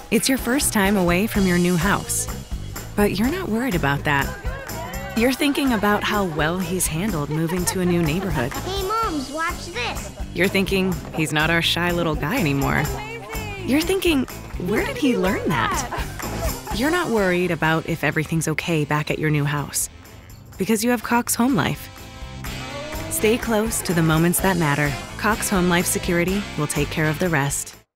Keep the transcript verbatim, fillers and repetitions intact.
It's your first time away from your new house. But you're not worried about that. You're thinking about how well he's handled moving to a new neighborhood. Hey, Moms, watch this. You're thinking he's not our shy little guy anymore. You're thinking, where did he learn that? You're not worried about if everything's okay back at your new house, because you have Cox Home Life. Stay close to the moments that matter. Cox Home Life Security will take care of the rest.